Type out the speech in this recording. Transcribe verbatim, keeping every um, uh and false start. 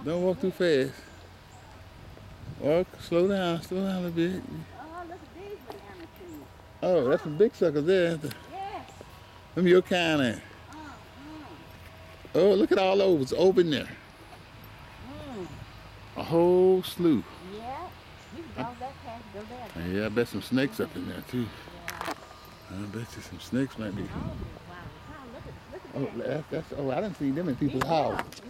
Don't walk too fast. Walk, slow down, slow down a little bit. Oh, look at these banana trees. Oh, that's some Oh, big suckers there. yes. Them your kind of. Uh, mm, Oh, look at all those open there. mm. A whole slew. Yeah. You can go that path, go there. Yeah, I bet some snakes up in there too. Yeah. I bet you some snakes might be. Oh, wow. Wow, look at, look at Oh, that. that's, that's oh, I didn't see them in people's Yeah. house.